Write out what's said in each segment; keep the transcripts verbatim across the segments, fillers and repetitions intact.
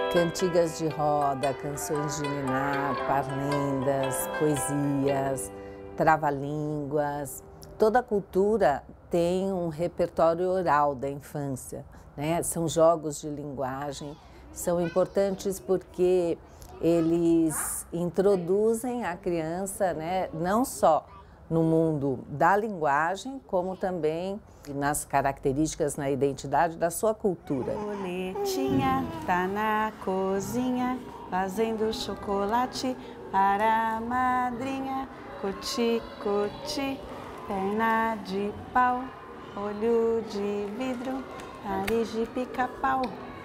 Cantigas de roda, canções de niná, parlendas, poesias, trava-línguas. Toda cultura tem um repertório oral da infância, né? São jogos de linguagem, são importantes porque eles introduzem a criança, né, não só no mundo da linguagem, como também nas características, na identidade da sua cultura. Boletinha tá na cozinha, fazendo chocolate para a madrinha. Coti, coti, perna de pau, olho de vidro, nariz de pica-pau.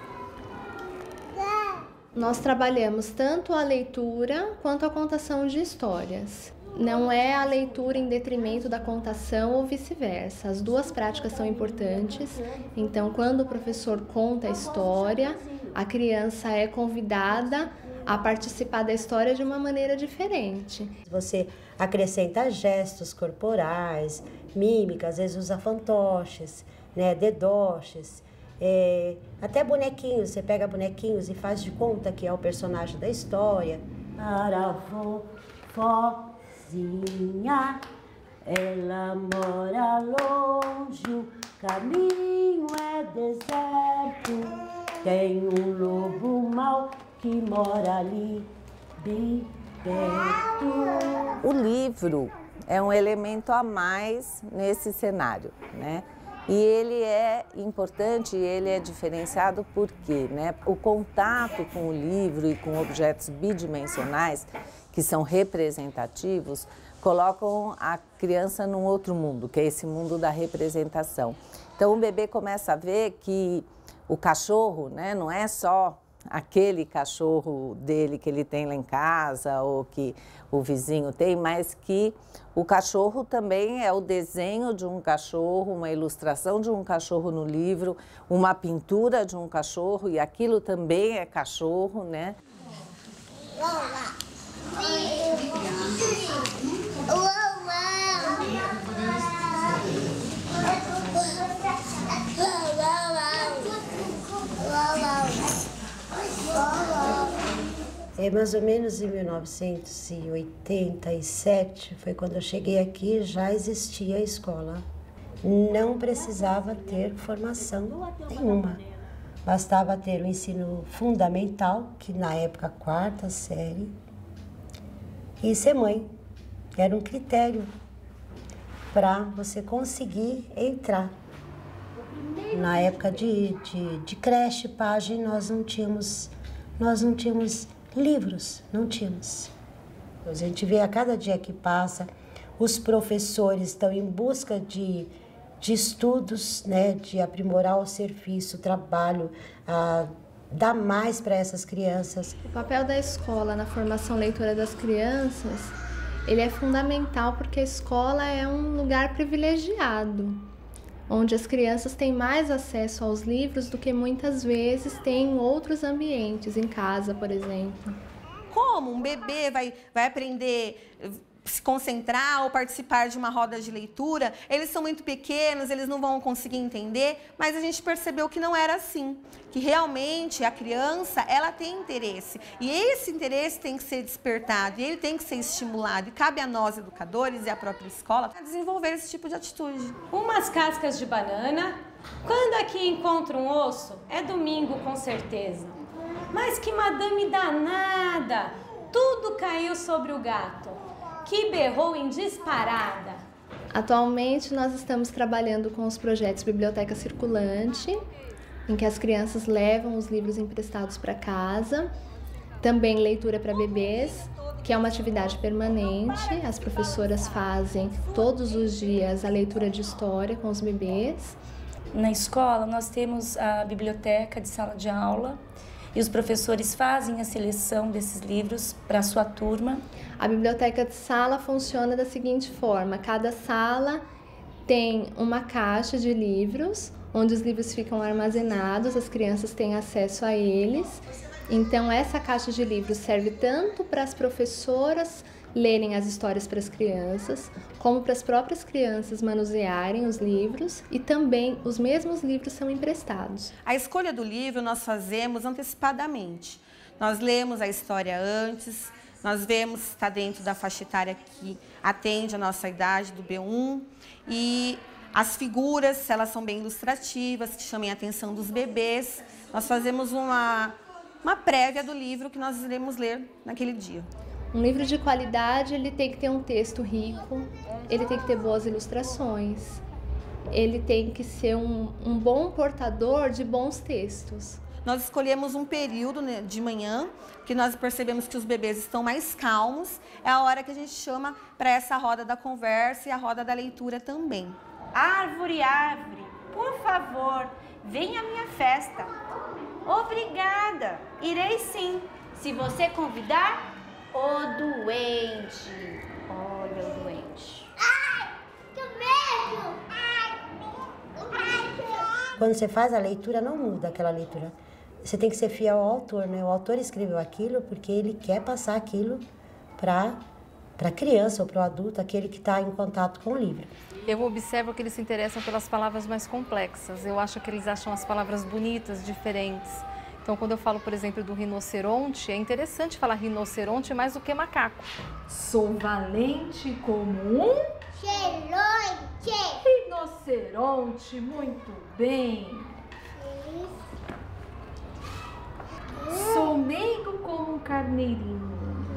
Nós trabalhamos tanto a leitura quanto a contação de histórias. Não é a leitura em detrimento da contação ou vice-versa. As duas práticas são importantes. Então, quando o professor conta a história, a criança é convidada a participar da história de uma maneira diferente. Você acrescenta gestos corporais, mímica, às vezes usa fantoches, né, dedoches, é, até bonequinhos. Você pega bonequinhos e faz de conta que é o personagem da história. Para vovó ela mora longe, o caminho é deserto. Tem um lobo mau que mora ali bem perto. O livro é um elemento a mais nesse cenário, né? E ele é importante, ele é diferenciado porque, né, o contato com o livro e com objetos bidimensionais, que são representativos, colocam a criança num outro mundo, que é esse mundo da representação. Então o bebê começa a ver que o cachorro, né, não é só aquele cachorro dele que ele tem lá em casa ou que o vizinho tem, mas que o cachorro também é o desenho de um cachorro, uma ilustração de um cachorro no livro, uma pintura de um cachorro, e aquilo também é cachorro, né? É, mais ou menos em mil novecentos e oitenta e sete, foi quando eu cheguei aqui, já existia a escola. Não precisava ter formação nenhuma. Bastava ter o ensino fundamental, que na época quarta série, e ser mãe. Era um critério para você conseguir entrar. Na época de, de, de creche, página, nós não tínhamos, nós não tínhamos livros, não tínhamos. A gente vê a cada dia que passa, os professores estão em busca de, de estudos, né, de aprimorar o serviço, o trabalho, a dar mais para essas crianças. O papel da escola na formação leitora das crianças, ele é fundamental porque a escola é um lugar privilegiado, onde as crianças têm mais acesso aos livros do que muitas vezes têm em outros ambientes, em casa, por exemplo. Como um bebê vai, vai aprender a se concentrar ou participar de uma roda de leitura? Eles são muito pequenos, eles não vão conseguir entender, mas a gente percebeu que não era assim, que realmente a criança, ela tem interesse, e esse interesse tem que ser despertado, e ele tem que ser estimulado, e cabe a nós, educadores, e a própria escola, a desenvolver esse tipo de atitude. Umas cascas de banana, quando aqui encontra um osso, é domingo com certeza. Mas que madame danada, tudo caiu sobre o gato, que berrou em disparada. Atualmente nós estamos trabalhando com os projetos Biblioteca Circulante, em que as crianças levam os livros emprestados para casa. Também leitura para bebês, que é uma atividade permanente. As professoras fazem todos os dias a leitura de história com os bebês. Na escola nós temos a biblioteca de sala de aula, e os professores fazem a seleção desses livros para a sua turma. A biblioteca de sala funciona da seguinte forma: cada sala tem uma caixa de livros, onde os livros ficam armazenados, as crianças têm acesso a eles. Então essa caixa de livros serve tanto para as professoras lerem as histórias para as crianças, como para as próprias crianças manusearem os livros e também os mesmos livros são emprestados. A escolha do livro nós fazemos antecipadamente. Nós lemos a história antes, nós vemos se está dentro da faixa etária que atende a nossa idade do B um e as figuras, se elas são bem ilustrativas, que chamem a atenção dos bebês. Nós fazemos uma, uma prévia do livro que nós iremos ler naquele dia. Um livro de qualidade, ele tem que ter um texto rico, ele tem que ter boas ilustrações, ele tem que ser um, um bom portador de bons textos. Nós escolhemos um período, né, de manhã, que nós percebemos que os bebês estão mais calmos. É a hora que a gente chama para essa roda da conversa e a roda da leitura também. Árvore, árvore, por favor, venha à minha festa. Obrigada, irei sim, se você convidar o doente. Olha o doente. Ai, que medo! Quando você faz a leitura, não muda aquela leitura. Você tem que ser fiel ao autor, né? O autor escreveu aquilo porque ele quer passar aquilo para a criança ou para o adulto, aquele que está em contato com o livro. Eu observo que eles se interessam pelas palavras mais complexas. Eu acho que eles acham as palavras bonitas, diferentes. Então, quando eu falo, por exemplo, do rinoceronte, é interessante falar rinoceronte mais do que macaco. Sou valente como um... Rinoceronte. Rinoceronte, muito bem. Sou meigo como um carneirinho.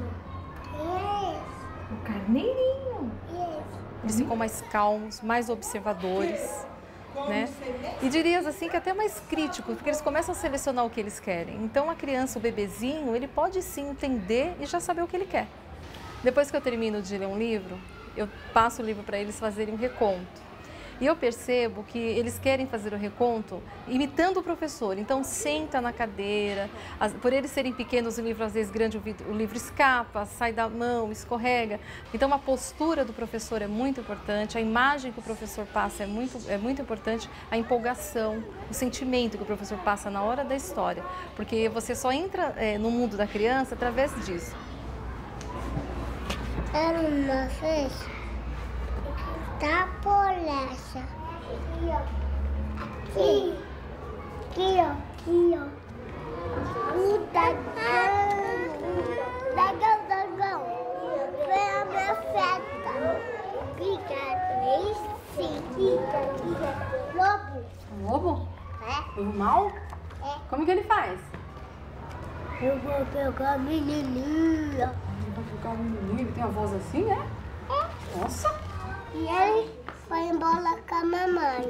Um carneirinho. Eles ficam mais calmos, mais observadores, né? E dirias assim que até mais críticos, porque eles começam a selecionar o que eles querem. Então a criança, o bebezinho, ele pode sim entender e já saber o que ele quer. Depois que eu termino de ler um livro, eu passo o livro para eles fazerem um reconto. E eu percebo que eles querem fazer o reconto imitando o professor. Então, senta na cadeira. As, por eles serem pequenos, o livro às vezes grande, o, vidro, o livro escapa, sai da mão, escorrega. Então, a postura do professor é muito importante, a imagem que o professor passa é muito, é muito importante, a empolgação, o sentimento que o professor passa na hora da história. Porque você só entra é, no mundo da criança através disso. Era uma vez... Da polícia. Aqui, ó. Aqui. Aqui, ó. Aqui, ó. O dragão. Dragão, dragão. Foi a minha festa. Obrigado. Esse. Lobo. Lobo? É. O mal? É. Como que ele faz? Eu vou pegar a menininha. Ele vai pegar o menininho, tem a voz assim, é? É. Nossa. E ele foi embora com a mamãe.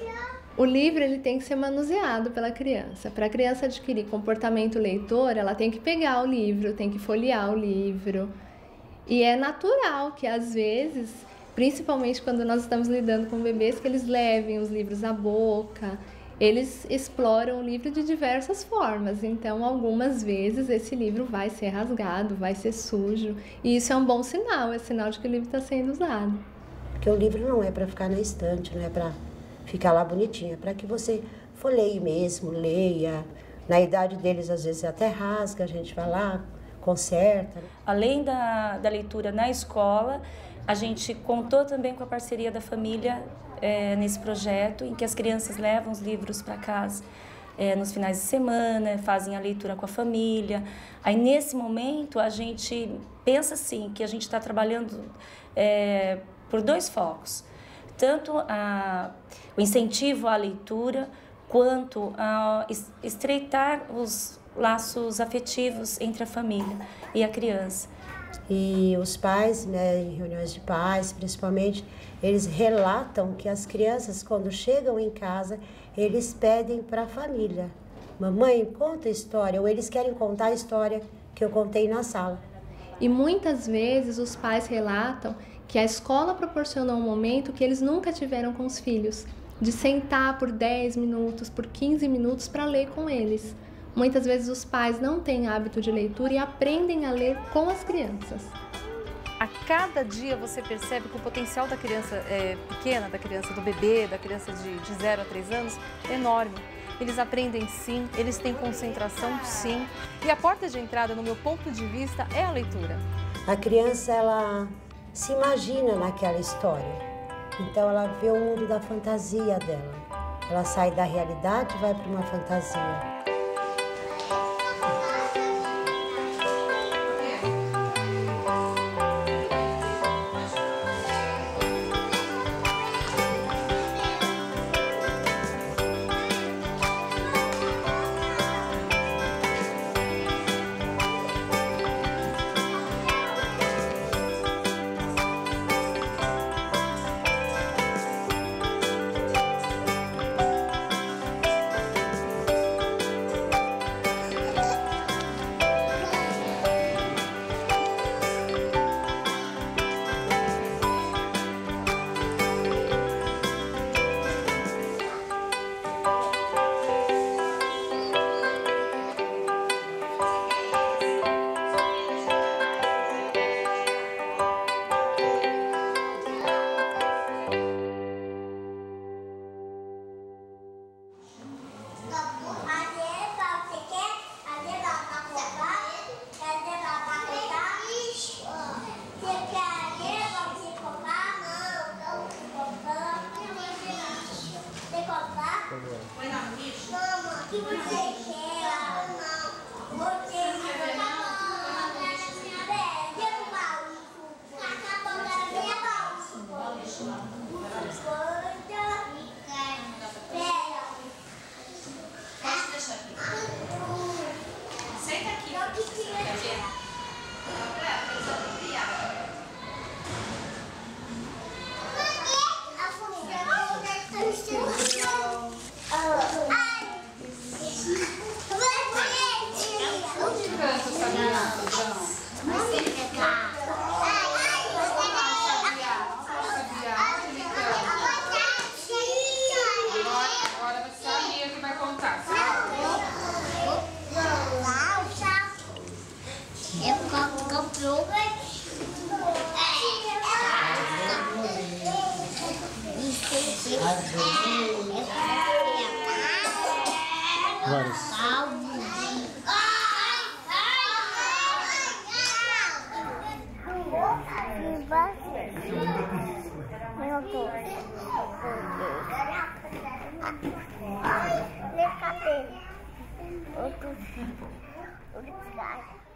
O livro ele tem que ser manuseado pela criança. Para a criança adquirir comportamento leitor, ela tem que pegar o livro, tem que folhear o livro. E é natural que às vezes, principalmente quando nós estamos lidando com bebês, que eles levem os livros à boca. Eles exploram o livro de diversas formas, então algumas vezes esse livro vai ser rasgado, vai ser sujo. E isso é um bom sinal, é sinal de que o livro está sendo usado. Porque o livro não é para ficar na estante, não é para ficar lá bonitinho, é para que você folheie mesmo, leia. Na idade deles, às vezes, até rasga, a gente vai lá, conserta. Além da, da leitura na escola, a gente contou também com a parceria da família é, nesse projeto, em que as crianças levam os livros para casa é, nos finais de semana, fazem a leitura com a família. Aí, nesse momento, a gente pensa assim, que a gente está trabalhando... É, por dois focos, tanto a, o incentivo à leitura, quanto a estreitar os laços afetivos entre a família e a criança. E os pais, né, em reuniões de pais, principalmente, eles relatam que as crianças, quando chegam em casa, eles pedem para a família: mamãe, conta a história, ou eles querem contar a história que eu contei na sala. E muitas vezes os pais relatam que a escola proporcionou um momento que eles nunca tiveram com os filhos, de sentar por dez minutos, por quinze minutos para ler com eles. Muitas vezes os pais não têm hábito de leitura e aprendem a ler com as crianças. A cada dia você percebe que o potencial da criança é, pequena, da criança, do bebê, da criança de, de zero a três anos, é enorme. Eles aprendem sim, eles têm concentração sim. E a porta de entrada, no meu ponto de vista, é a leitura. A criança, ela se imagina naquela história. Então ela vê o mundo da fantasia dela. Ela sai da realidade e vai para uma fantasia. Vários. Meu Deus. Meu cabelo. Outro. Outro.